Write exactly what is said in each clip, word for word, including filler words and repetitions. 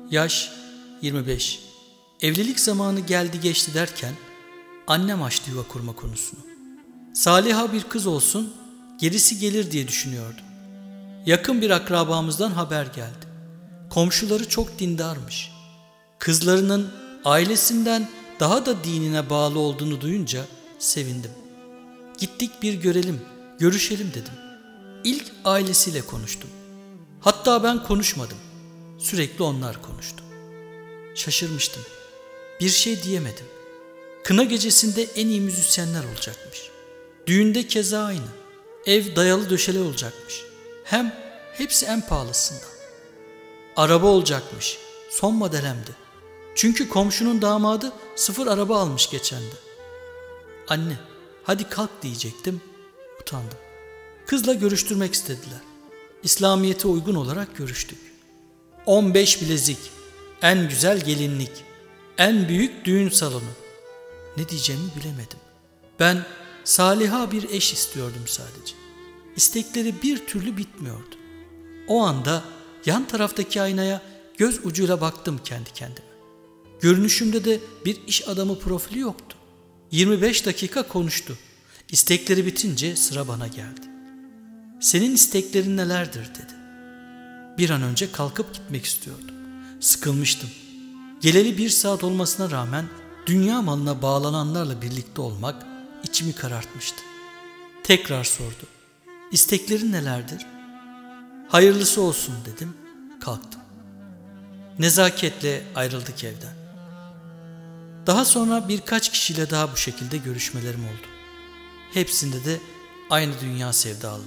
Yaş yirmi beş. Evlilik zamanı geldi geçti derken annem açtı yuva kurma konusunu. Saliha bir kız olsun, gerisi gelir diye düşünüyordum. Yakın bir akrabamızdan haber geldi. Komşuları çok dindarmış. Kızlarının ailesinden daha da dinine bağlı olduğunu duyunca sevindim. Gittik bir görelim, görüşelim dedim. İlk ailesiyle konuştum. Hatta ben konuşmadım. Sürekli onlar konuştu. Şaşırmıştım. Bir şey diyemedim. Kına gecesinde en iyi müzisyenler olacakmış. Düğünde keza aynı. Ev dayalı döşeli olacakmış. Hem hepsi en pahalısından. Araba olacakmış. Son model hem de. Çünkü komşunun damadı sıfır araba almış geçen de. Anne, hadi kalk diyecektim. Utandım. Kızla görüştürmek istediler. İslamiyet'e uygun olarak görüştük. on beş bilezik, en güzel gelinlik, en büyük düğün salonu. Ne diyeceğimi bilemedim. Ben saliha bir eş istiyordum sadece. İstekleri bir türlü bitmiyordu. O anda yan taraftaki aynaya göz ucuyla baktım kendi kendime. Görünüşümde de bir iş adamı profili yoktu. yirmi beş dakika konuştu. İstekleri bitince sıra bana geldi. Senin isteklerin nelerdir dedi. Bir an önce kalkıp gitmek istiyordum. Sıkılmıştım. Geleli bir saat olmasına rağmen dünya malına bağlananlarla birlikte olmak içimi karartmıştı. Tekrar sordu. İsteklerin nelerdir? Hayırlısı olsun dedim. Kalktım. Nezaketle ayrıldık evden. Daha sonra birkaç kişiyle daha bu şekilde görüşmelerim oldu. Hepsinde de aynı dünya sevdalı.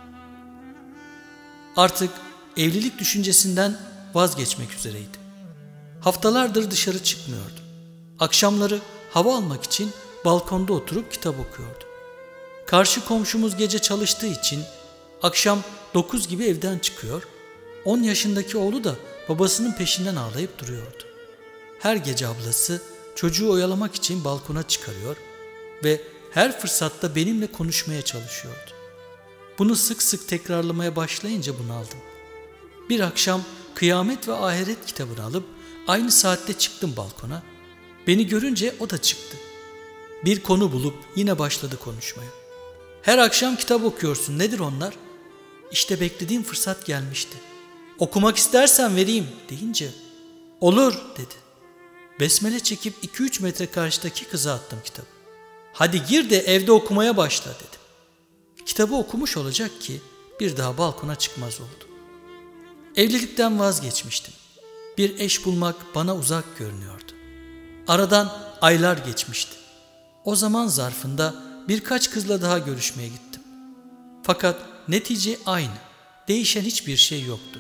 Artık evlilik düşüncesinden vazgeçmek üzereydim. Haftalardır dışarı çıkmıyordum. Akşamları hava almak için balkonda oturup kitap okuyordum. Karşı komşumuz gece çalıştığı için akşam dokuz gibi evden çıkıyor, on yaşındaki oğlu da babasının peşinden ağlayıp duruyordu. Her gece ablası çocuğu oyalamak için balkona çıkarıyor ve her fırsatta benimle konuşmaya çalışıyordu. Bunu sık sık tekrarlamaya başlayınca bunaldım. Bir akşam Kıyamet ve Ahiret kitabını alıp aynı saatte çıktım balkona. Beni görünce o da çıktı. Bir konu bulup yine başladı konuşmaya. Her akşam kitap okuyorsun, nedir onlar? İşte beklediğim fırsat gelmişti. Okumak istersen vereyim deyince olur dedi. Besmele çekip iki üç metre karşıdaki kıza attım kitabı. Hadi gir de evde okumaya başla dedim. Kitabı okumuş olacak ki bir daha balkona çıkmaz oldu. Evlilikten vazgeçmiştim. Bir eş bulmak bana uzak görünüyordu. Aradan aylar geçmişti. O zaman zarfında birkaç kızla daha görüşmeye gittim. Fakat netice aynı. Değişen hiçbir şey yoktu.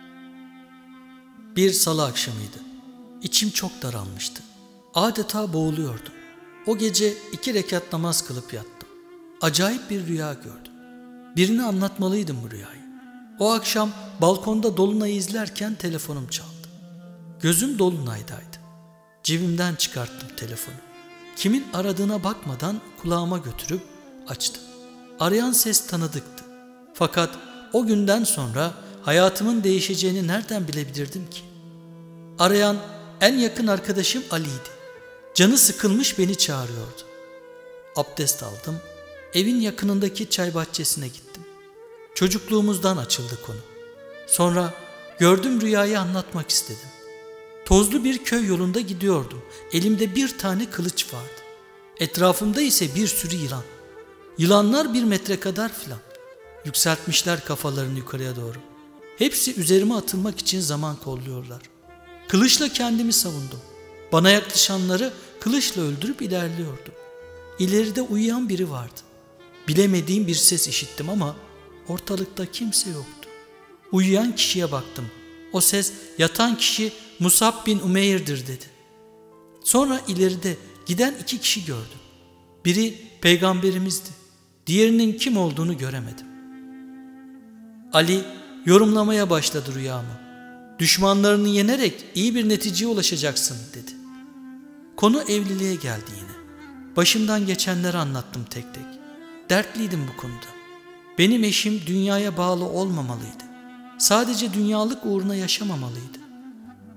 Bir salı akşamıydı. İçim çok daralmıştı. Adeta boğuluyordum. O gece iki rekat namaz kılıp yattım. Acayip bir rüya gördüm. Birine anlatmalıydım bu rüyayı. O akşam balkonda dolunayı izlerken telefonum çaldı. Gözüm dolunaydaydı. Cebimden çıkarttım telefonu. Kimin aradığına bakmadan kulağıma götürüp açtım. Arayan ses tanıdıktı. Fakat o günden sonra hayatımın değişeceğini nereden bilebilirdim ki? Arayan en yakın arkadaşım Ali'ydi. Canı sıkılmış beni çağırıyordu. Abdest aldım. Evin yakınındaki çay bahçesine gittim. Çocukluğumuzdan açıldı konu. Sonra gördüğüm rüyayı anlatmak istedim. Tozlu bir köy yolunda gidiyordum. Elimde bir tane kılıç vardı. Etrafımda ise bir sürü yılan. Yılanlar bir metre kadar filan. Yükseltmişler kafalarını yukarıya doğru. Hepsi üzerime atılmak için zaman kolluyorlar. Kılıçla kendimi savundum. Bana yaklaşanları kılıçla öldürüp ilerliyordum. İleride uyuyan biri vardı. Bilemediğim bir ses işittim ama ortalıkta kimse yoktu. Uyuyan kişiye baktım. O ses yatan kişi Musab bin Umeyr'dir dedi. Sonra ileride giden iki kişi gördüm. Biri peygamberimizdi. Diğerinin kim olduğunu göremedim. Ali yorumlamaya başladı rüyamı. Düşmanlarını yenerek iyi bir neticeye ulaşacaksın dedi. Konu evliliğe geldi yine. Başımdan geçenleri anlattım tek tek. Dertliydim bu konuda. Benim eşim dünyaya bağlı olmamalıydı. Sadece dünyalık uğruna yaşamamalıydı.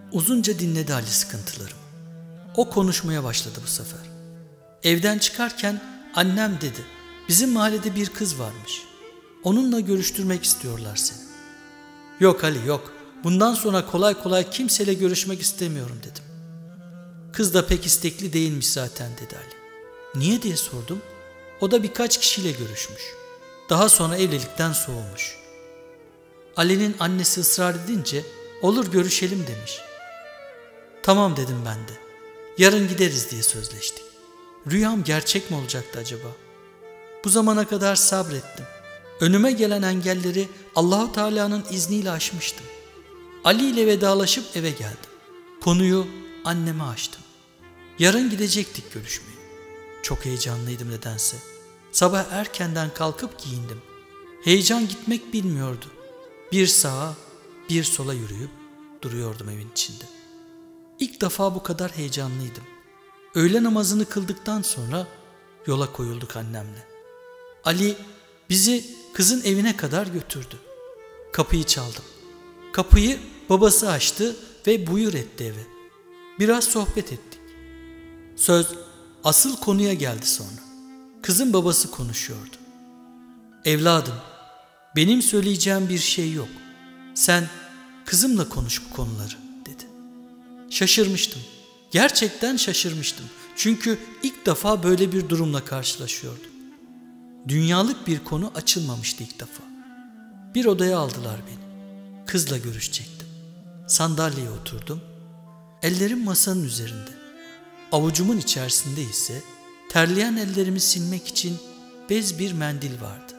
Uzunca dinledi Ali sıkıntılarımı. O konuşmaya başladı bu sefer. Evden çıkarken annem dedi, bizim mahallede bir kız varmış. Onunla görüştürmek istiyorlar seni. Yok Ali yok, bundan sonra kolay kolay kimseyle görüşmek istemiyorum dedim. Kız da pek istekli değilmiş zaten dedi Ali. Niye diye sordum. O da birkaç kişiyle görüşmüş. Daha sonra evlilikten soğumuş. Ali'nin annesi ısrar edince olur görüşelim demiş. Tamam dedim ben de. Yarın gideriz diye sözleştik. Rüyam gerçek mi olacaktı acaba? Bu zamana kadar sabrettim. Önüme gelen engelleri Allah-u Teala'nın izniyle aşmıştım. Ali ile vedalaşıp eve geldim. Konuyu anneme açtım. Yarın gidecektik görüşmeye. Çok heyecanlıydım nedense. Sabah erkenden kalkıp giyindim. Heyecan gitmek bilmiyordu. Bir sağa, bir sola yürüyüp duruyordum evin içinde. İlk defa bu kadar heyecanlıydım. Öğle namazını kıldıktan sonra yola koyulduk annemle. Ali bizi kızın evine kadar götürdü. Kapıyı çaldım. Kapıyı babası açtı ve buyur etti eve. Biraz sohbet ettik. Söz asıl konuya geldi sonra. Kızın babası konuşuyordu. Evladım, benim söyleyeceğim bir şey yok. Sen kızımla konuş bu konuları dedi. Şaşırmıştım. Gerçekten şaşırmıştım. Çünkü ilk defa böyle bir durumla karşılaşıyordum. Dünyalık bir konu açılmamıştı ilk defa. Bir odaya aldılar beni. Kızla görüşecektim. Sandalyeye oturdum. Ellerim masanın üzerinde. Avucumun içerisinde ise terleyen ellerimi silmek için bez bir mendil vardı.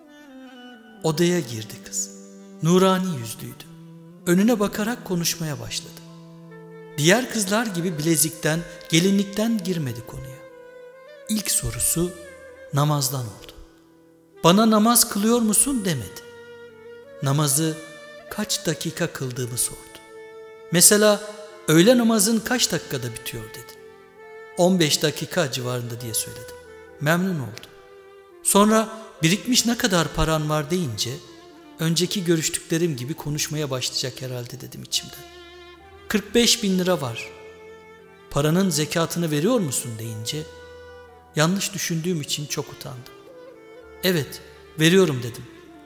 Odaya girdi kız. Nurani yüzlüydü. Önüne bakarak konuşmaya başladı. Diğer kızlar gibi bilezikten, gelinlikten girmedi konuya. İlk sorusu namazdan oldu. Bana namaz kılıyor musun demedi. Namazı kaç dakika kıldığımı sordu. Mesela öğle namazın kaç dakikada bitiyor dedi. on beş dakika civarında diye söyledim. Memnun oldu. Sonra birikmiş ne kadar paran var deyince önceki görüştüklerim gibi konuşmaya başlayacak herhalde dedim içimden. kırk beş bin lira var. Paranın zekatını veriyor musun deyince yanlış düşündüğüm için çok utandım. Evet, veriyorum dedim.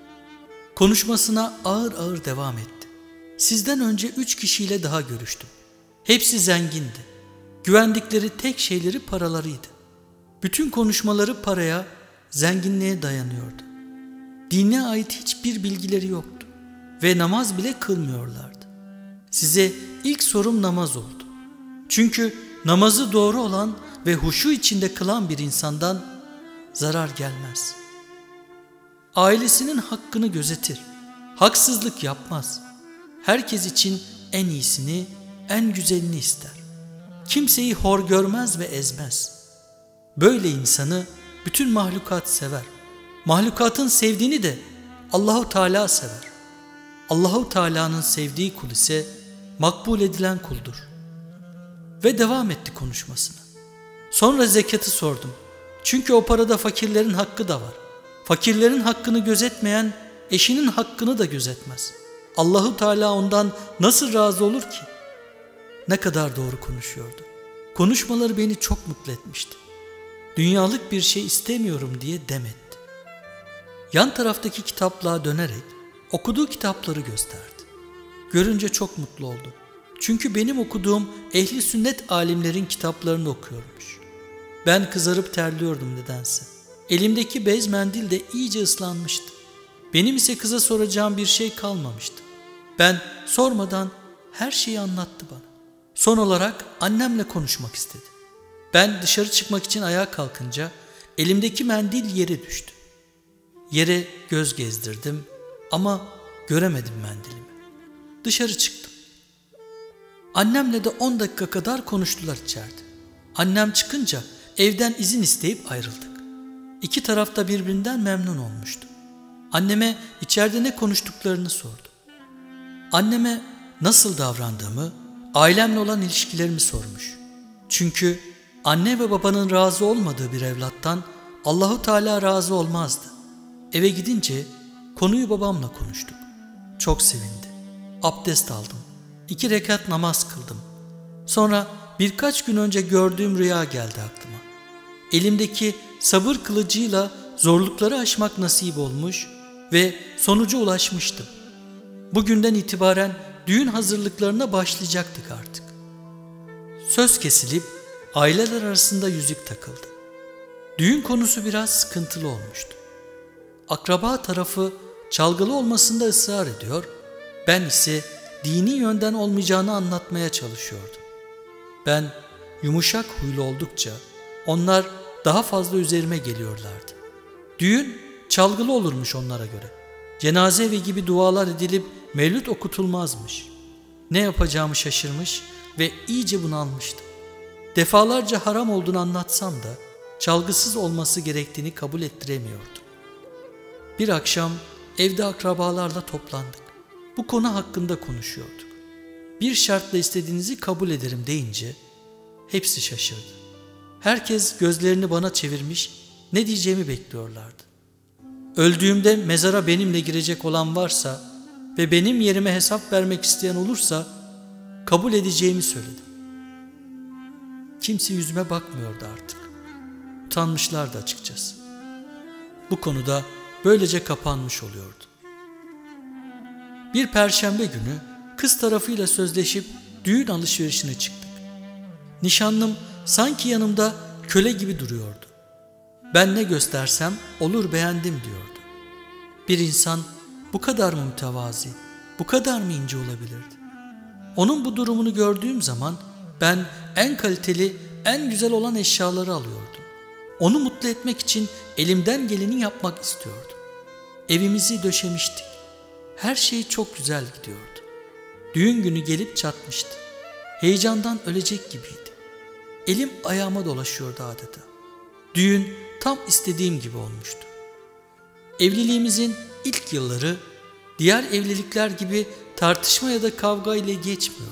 Konuşmasına ağır ağır devam etti. Sizden önce üç kişiyle daha görüştüm. Hepsi zengindi. Güvendikleri tek şeyleri paralarıydı. Bütün konuşmaları paraya, zenginliğe dayanıyordu. Dine ait hiçbir bilgileri yoktu ve namaz bile kılmıyorlardı. Size ilk sorum namaz oldu. Çünkü namazı doğru olan ve huşu içinde kılan bir insandan zarar gelmez. Ailesinin hakkını gözetir, haksızlık yapmaz. Herkes için en iyisini, en güzelini ister. Kimseyi hor görmez ve ezmez. Böyle insanı bütün mahlukat sever. Mahlukatın sevdiğini de Allahu Teala sever. Allahu Teala'nın sevdiği kul ise makbul edilen kuldur. Ve devam etti konuşmasına. Sonra zekatı sordum. Çünkü o parada fakirlerin hakkı da var. Fakirlerin hakkını gözetmeyen eşinin hakkını da gözetmez. Allahu Teala ondan nasıl razı olur ki? Ne kadar doğru konuşuyordu. Konuşmaları beni çok mutlu etmişti. Dünyalık bir şey istemiyorum diye demetti. Yan taraftaki kitaplığa dönerek okuduğu kitapları gösterdi. Görünce çok mutlu oldum. Çünkü benim okuduğum ehli sünnet alimlerin kitaplarını okuyormuş. Ben kızarıp terliyordum nedense. Elimdeki bez mendil de iyice ıslanmıştı. Benim ise kıza soracağım bir şey kalmamıştı. Ben sormadan her şeyi anlattı bana. Son olarak annemle konuşmak istedi. Ben dışarı çıkmak için ayağa kalkınca elimdeki mendil yere düştü. Yere göz gezdirdim ama göremedim mendilimi. Dışarı çıktım. Annemle de on dakika kadar konuştular içeride. Annem çıkınca evden izin isteyip ayrıldık. İki taraf da birbirinden memnun olmuştu. Anneme içeride ne konuştuklarını sordu. Anneme nasıl davrandığımı, ailemle olan ilişkilerimi sormuş. Çünkü anne ve babanın razı olmadığı bir evlattan Allahu Teala razı olmazdı. Eve gidince konuyu babamla konuştuk. Çok sevindi. Abdest aldım. İki rekat namaz kıldım. Sonra birkaç gün önce gördüğüm rüya geldi aklıma. Elimdeki sabır kılıcıyla zorlukları aşmak nasip olmuş ve sonuca ulaşmıştım. Bugünden itibaren düğün hazırlıklarına başlayacaktık artık. Söz kesilip aileler arasında yüzük takıldı. Düğün konusu biraz sıkıntılı olmuştu. Akraba tarafı çalgılı olmasında ısrar ediyor, ben ise dini yönden olmayacağını anlatmaya çalışıyordum. Ben yumuşak huylu oldukça onlar daha fazla üzerime geliyorlardı. Düğün çalgılı olurmuş onlara göre. Cenaze evi gibi dualar edilip mevlüt okutulmazmış. Ne yapacağımı şaşırmış ve iyice bunalmıştım. Defalarca haram olduğunu anlatsam da çalgısız olması gerektiğini kabul ettiremiyordum. Bir akşam evde akrabalarla toplandık. Bu konu hakkında konuşuyorduk. Bir şartla istediğinizi kabul ederim deyince hepsi şaşırdı. Herkes gözlerini bana çevirmiş, ne diyeceğimi bekliyorlardı. Öldüğümde mezara benimle girecek olan varsa ve benim yerime hesap vermek isteyen olursa kabul edeceğimi söyledim. Kimse yüzüme bakmıyordu artık. Utanmışlardı açıkçası. Bu konuda böylece kapanmış oluyordu. Bir perşembe günü kız tarafıyla sözleşip düğün alışverişine çıktık. Nişanlım sanki yanımda köle gibi duruyordu. Ben ne göstersem olur beğendim diyordu. Bir insan bu kadar mı mütevazi, bu kadar mı ince olabilirdi? Onun bu durumunu gördüğüm zaman ben en kaliteli, en güzel olan eşyaları alıyordum. Onu mutlu etmek için elimden geleni yapmak istiyordum. Evimizi döşemiştik. Her şey çok güzel gidiyordu. Düğün günü gelip çatmıştı. Heyecandan ölecek gibiydi. Elim ayağıma dolaşıyordu adeta. Düğün tam istediğim gibi olmuştu. Evliliğimizin ilk yılları diğer evlilikler gibi tartışma ya da kavga ile geçmiyordu.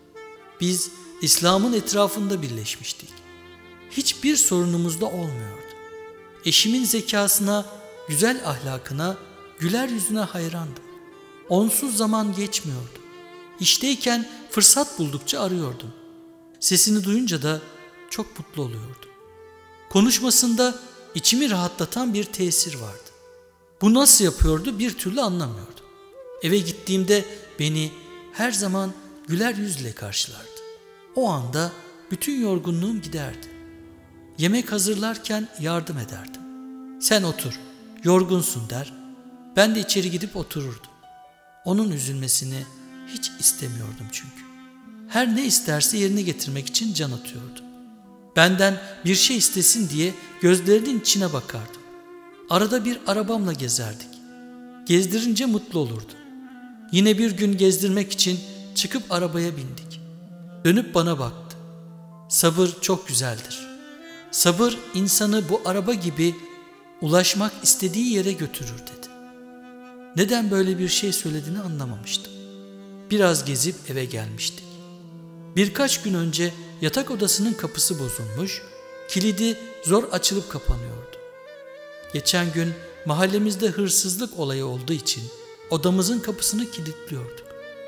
Biz İslam'ın etrafında birleşmiştik. Hiçbir sorunumuz da olmuyordu. Eşimin zekasına, güzel ahlakına, güler yüzüne hayrandım. Onsuz zaman geçmiyordu. İşteyken fırsat buldukça arıyordum. Sesini duyunca da çok mutlu oluyordum. Konuşmasında içimi rahatlatan bir tesir vardı. Bu nasıl yapıyordu bir türlü anlamıyordum. Eve gittiğimde beni her zaman güler yüzle karşılardı. O anda bütün yorgunluğum giderdi. Yemek hazırlarken yardım ederdim. Sen otur, yorgunsun der. Ben de içeri gidip otururdum. Onun üzülmesini hiç istemiyordum çünkü. Her ne isterse yerine getirmek için can atıyordum. Benden bir şey istesin diye gözlerinin içine bakardım. Arada bir arabamla gezerdik. Gezdirince mutlu olurdu. Yine bir gün gezdirmek için çıkıp arabaya bindik. Dönüp bana baktı. Sabır çok güzeldir. Sabır insanı bu araba gibi ulaşmak istediği yere götürür dedi. Neden böyle bir şey söylediğini anlamamıştım. Biraz gezip eve gelmiştik. Birkaç gün önce yatak odasının kapısı bozulmuş, kilidi zor açılıp kapanıyordu. Geçen gün mahallemizde hırsızlık olayı olduğu için odamızın kapısını kilitliyorduk.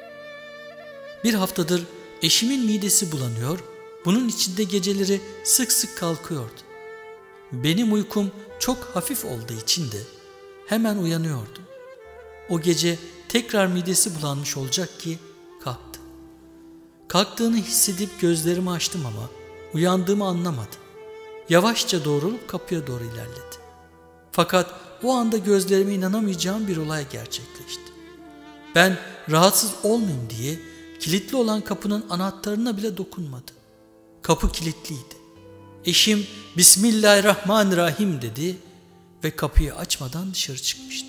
Bir haftadır eşimin midesi bulanıyor, bunun içinde geceleri sık sık kalkıyordu. Benim uykum çok hafif olduğu için de hemen uyanıyordum. O gece tekrar midesi bulanmış olacak ki kalktı. Kalktığını hissedip gözlerimi açtım ama uyandığımı anlamadı. Yavaşça doğrulup kapıya doğru ilerledi. Fakat o anda gözlerime inanamayacağım bir olay gerçekleşti. Ben rahatsız olmayayım diye kilitli olan kapının anahtarına bile dokunmadı. Kapı kilitliydi. Eşim Bismillahirrahmanirrahim dedi ve kapıyı açmadan dışarı çıkmıştı.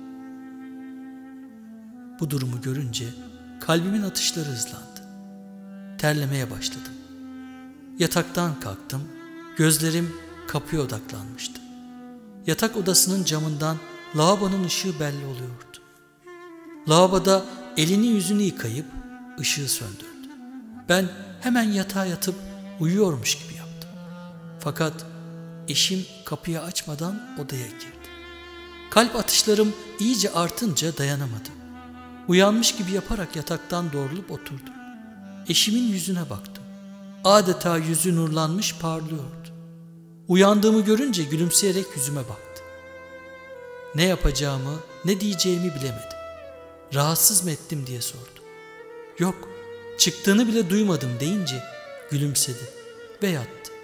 Bu durumu görünce kalbimin atışları hızlandı. Terlemeye başladım. Yataktan kalktım, gözlerim kapıya odaklanmıştı. Yatak odasının camından lavabonun ışığı belli oluyordu. Lavaboda elini yüzünü yıkayıp ışığı söndürdü. Ben hemen yatağa yatıp uyuyormuş gibi yaptım. Fakat eşim kapıyı açmadan odaya girdi. Kalp atışlarım iyice artınca dayanamadım. Uyanmış gibi yaparak yataktan doğrulup oturdum. eşimin yüzüne baktım. Adeta yüzü nurlanmış parlıyordu. Uyandığımı görünce gülümseyerek yüzüme baktı. Ne yapacağımı, ne diyeceğimi bilemedim. Rahatsız mı ettim diye sordu. Yok, çıktığını bile duymadım deyince gülümsedi ve yattı.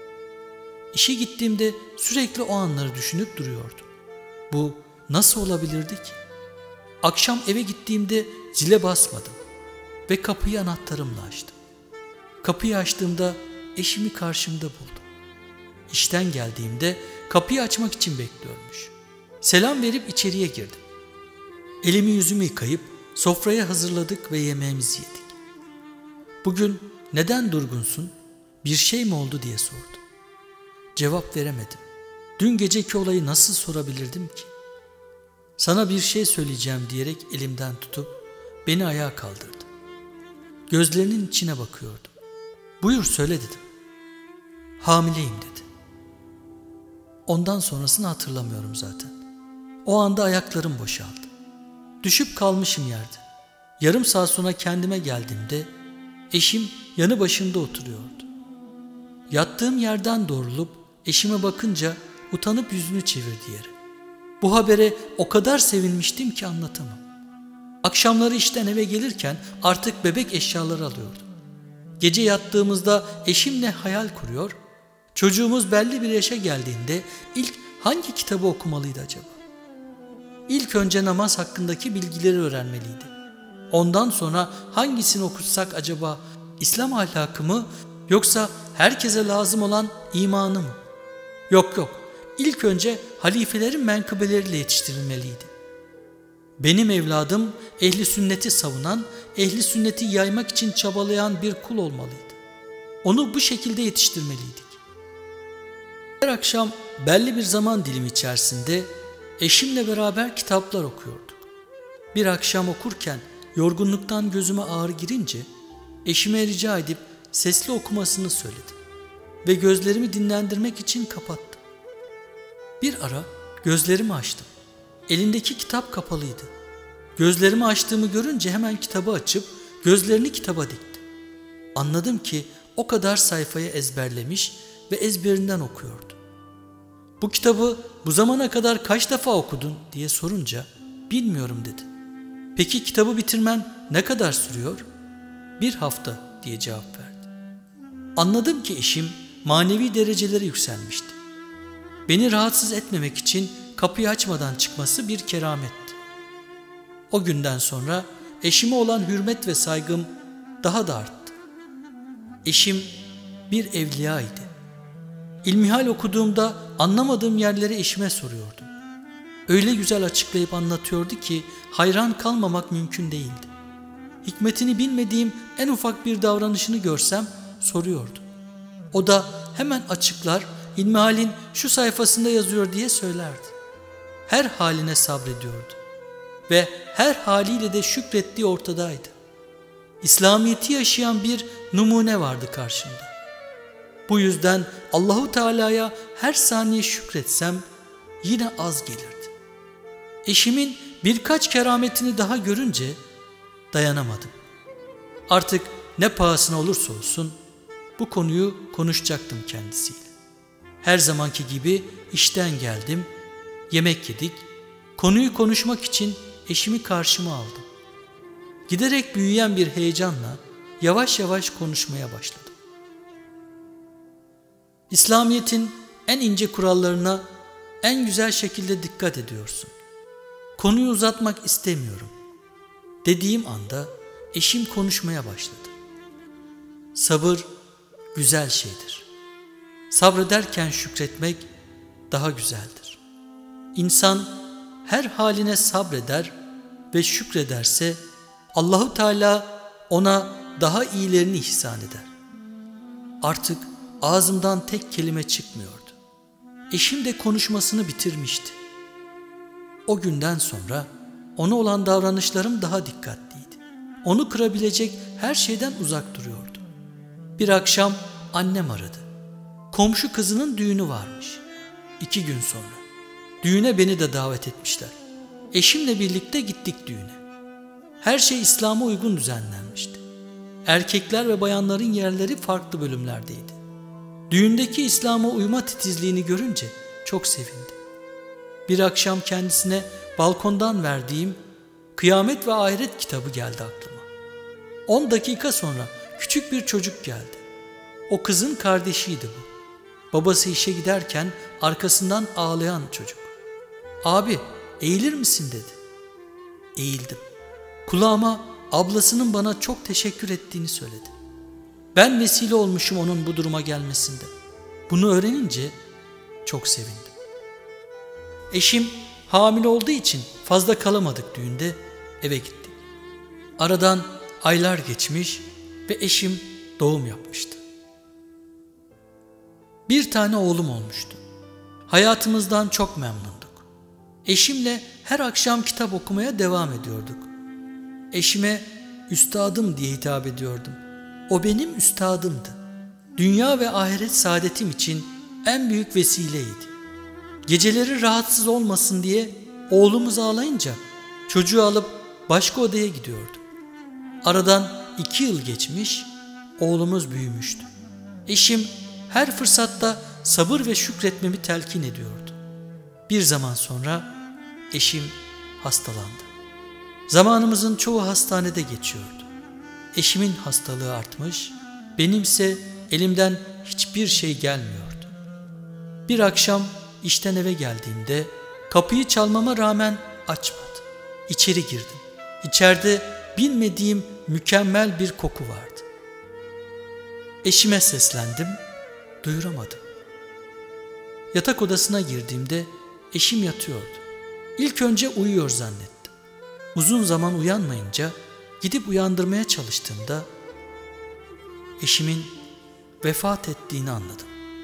İşe gittiğimde sürekli o anları düşünüp duruyordum. Bu nasıl olabilirdi ki? Akşam eve gittiğimde zile basmadım ve kapıyı anahtarımla açtım. Kapıyı açtığımda eşimi karşımda buldum. İşten geldiğimde kapıyı açmak için bekliyormuş. Selam verip içeriye girdim. Elimi yüzümü yıkayıp sofraya hazırladık ve yemeğimizi yedik. Bugün neden durgunsun, bir şey mi oldu diye sordu. Cevap veremedim. Dün geceki olayı nasıl sorabilirdim ki? Sana bir şey söyleyeceğim diyerek elimden tutup beni ayağa kaldırdı. Gözlerinin içine bakıyordum. Buyur söyle dedim. Hamileyim dedi. Ondan sonrasını hatırlamıyorum zaten. O anda ayaklarım boşaldı. Düşüp kalmışım yerde. Yarım saat sonra kendime geldiğimde eşim yanı başımda oturuyordu. Yattığım yerden doğrulup eşime bakınca utanıp yüzünü çevirdi yere. Bu habere o kadar sevinmiştim ki anlatamam. Akşamları işten eve gelirken artık bebek eşyaları alıyordum. Gece yattığımızda eşimle hayal kuruyor, çocuğumuz belli bir yaşa geldiğinde ilk hangi kitabı okumalıydı acaba? İlk önce namaz hakkındaki bilgileri öğrenmeliydi. Ondan sonra hangisini okutsak acaba, İslam ahlakı mı yoksa herkese lazım olan imanı mı? Yok yok, ilk önce halifelerin menkıbeleriyle yetiştirilmeliydi. Benim evladım ehli sünneti savunan, ehli sünneti yaymak için çabalayan bir kul olmalıydı. Onu bu şekilde yetiştirmeliydik. Her akşam belli bir zaman dilimi içerisinde eşimle beraber kitaplar okuyorduk. Bir akşam okurken yorgunluktan gözüme ağrı girince eşime rica edip sesli okumasını söyledim ve gözlerimi dinlendirmek için kapattım. Bir ara gözlerimi açtım. Elindeki kitap kapalıydı. Gözlerimi açtığımı görünce hemen kitabı açıp gözlerini kitaba dikti. Anladım ki o kadar sayfayı ezberlemiş ve ezberinden okuyordu. Bu kitabı bu zamana kadar kaç defa okudun diye sorunca bilmiyorum dedi. Peki kitabı bitirmen ne kadar sürüyor? Bir hafta diye cevap verdi. Anladım ki eşim manevi derecelere yükselmişti. Beni rahatsız etmemek için kapıyı açmadan çıkması bir kerametti. O günden sonra eşime olan hürmet ve saygım daha da arttı. Eşim bir evliyaydı. İlmihal okuduğumda anlamadığım yerleri eşime soruyordum. Öyle güzel açıklayıp anlatıyordu ki hayran kalmamak mümkün değildi. Hikmetini bilmediğim en ufak bir davranışını görsem soruyordu. O da hemen açıklar, İlmihal'in şu sayfasında yazıyor diye söylerdi. Her haline sabrediyordu ve her haliyle de şükrettiği ortadaydı. İslamiyet'i yaşayan bir numune vardı karşımda. Bu yüzden Allahu Teala'ya her saniye şükretsem yine az gelirdi. Eşimin birkaç kerametini daha görünce dayanamadım. Artık ne pahasına olursa olsun bu konuyu konuşacaktım kendisiyle. Her zamanki gibi işten geldim, yemek yedik, konuyu konuşmak için eşimi karşıma aldım. Giderek büyüyen bir heyecanla yavaş yavaş konuşmaya başladım. İslamiyet'in en ince kurallarına en güzel şekilde dikkat ediyorsun. Konuyu uzatmak istemiyorum. Dediğim anda eşim konuşmaya başladı. Sabır güzel şeydir. Sabrederken şükretmek daha güzeldir. İnsan her haline sabreder ve şükrederse Allahu Teala ona daha iyilerini ihsan eder. Artık ağzımdan tek kelime çıkmıyordu. Eşim de konuşmasını bitirmişti. O günden sonra ona olan davranışlarım daha dikkatliydi. Onu kırabilecek her şeyden uzak duruyordu. Bir akşam annem aradı. Komşu kızının düğünü varmış. İki gün sonra. Düğüne beni de davet etmişler. Eşimle birlikte gittik düğüne. Her şey İslam'a uygun düzenlenmişti. Erkekler ve bayanların yerleri farklı bölümlerdeydi. Düğündeki İslam'a uyma titizliğini görünce çok sevindi. Bir akşam kendisine balkondan verdiğim Kıyamet ve Ahiret kitabı geldi aklıma. On dakika sonra küçük bir çocuk geldi. O kızın kardeşiydi bu. Babası işe giderken arkasından ağlayan çocuk. "Abi, eğilir misin?" dedi. Eğildim. Kulağıma ablasının bana çok teşekkür ettiğini söyledi. Ben vesile olmuşum onun bu duruma gelmesinde. Bunu öğrenince çok sevindim. Eşim hamile olduğu için fazla kalamadık düğünde, eve gittik. Aradan aylar geçmiş ve eşim doğum yapmıştı. Bir tane oğlum olmuştu. Hayatımızdan çok memnunduk. Eşimle her akşam kitap okumaya devam ediyorduk. Eşime üstadım diye hitap ediyordum. O benim üstadımdı. Dünya ve ahiret saadetim için en büyük vesileydi. Geceleri rahatsız olmasın diye oğlumuz ağlayınca çocuğu alıp başka odaya gidiyordum. Aradan iki yıl geçmiş, oğlumuz büyümüştü. Eşim her fırsatta sabır ve şükretmemi telkin ediyordu. Bir zaman sonra eşim hastalandı. Zamanımızın çoğu hastanede geçiyordu. Eşimin hastalığı artmış, benimse elimden hiçbir şey gelmiyordu. Bir akşam işten eve geldiğimde kapıyı çalmama rağmen açmadı. İçeri girdim. İçeride bilmediğim mükemmel bir koku vardı. Eşime seslendim, duyuramadım. Yatak odasına girdiğimde eşim yatıyordu. İlk önce uyuyor zannettim. Uzun zaman uyanmayınca gidip uyandırmaya çalıştığımda eşimin vefat ettiğini anladım.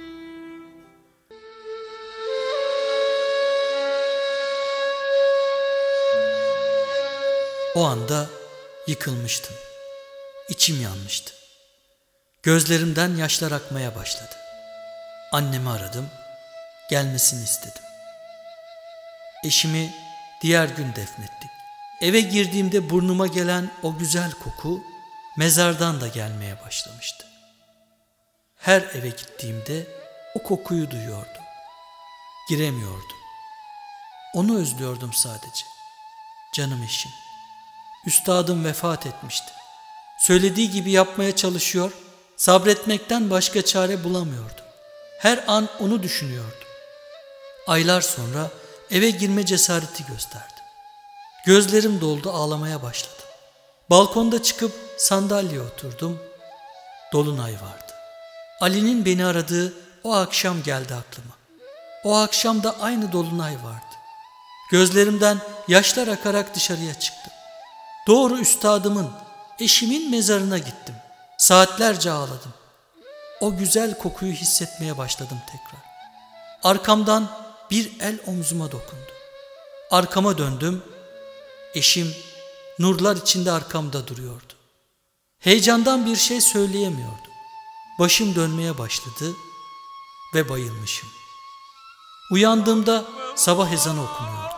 O anda yıkılmıştım. İçim yanmıştı. Gözlerimden yaşlar akmaya başladı. Annemi aradım, gelmesini istedim. Eşimi diğer gün defnettik. Eve girdiğimde burnuma gelen o güzel koku mezardan da gelmeye başlamıştı. Her eve gittiğimde o kokuyu duyuyordum. Giremiyordum. Onu özlüyordum sadece. Canım eşim. Üstadım vefat etmişti. Söylediği gibi yapmaya çalışıyor, sabretmekten başka çare bulamıyordum. Her an onu düşünüyordum. Aylar sonra eve girme cesareti gösterdim. Gözlerim doldu, ağlamaya başladım. Balkonda çıkıp sandalyeye oturdum. Dolunay vardı. Ali'nin beni aradığı o akşam geldi aklıma. O akşam da aynı dolunay vardı. Gözlerimden yaşlar akarak dışarıya çıktım. Doğru üstadımın, eşimin mezarına gittim. Saatlerce ağladım. O güzel kokuyu hissetmeye başladım tekrar. Arkamdan bir el omzuma dokundu. Arkama döndüm. Eşim nurlar içinde arkamda duruyordu. Heyecandan bir şey söyleyemiyordum. Başım dönmeye başladı ve bayılmışım. Uyandığımda sabah ezanı okunuyordu.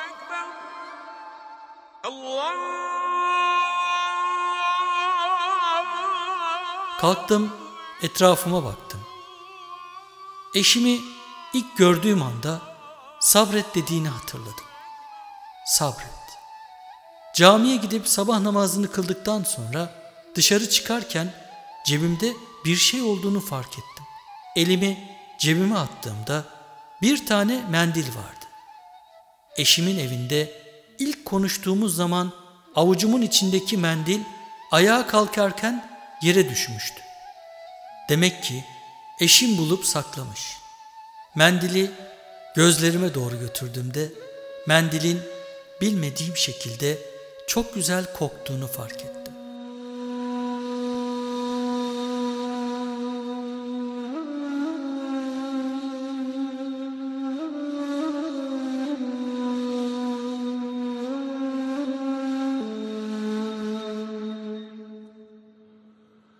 Kalktım, etrafıma baktım. Eşimi ilk gördüğüm anda sabret dediğini hatırladım. Sabret. Camiye gidip sabah namazını kıldıktan sonra dışarı çıkarken cebimde bir şey olduğunu fark ettim. Elimi cebime attığımda bir tane mendil vardı. Eşimin evinde ilk konuştuğumuz zaman avucumun içindeki mendil ayağa kalkarken yere düşmüştü. Demek ki eşim bulup saklamış. Mendili gözlerime doğru götürdüğümde mendilin bilmediğim şekilde çok güzel koktuğunu fark ettim.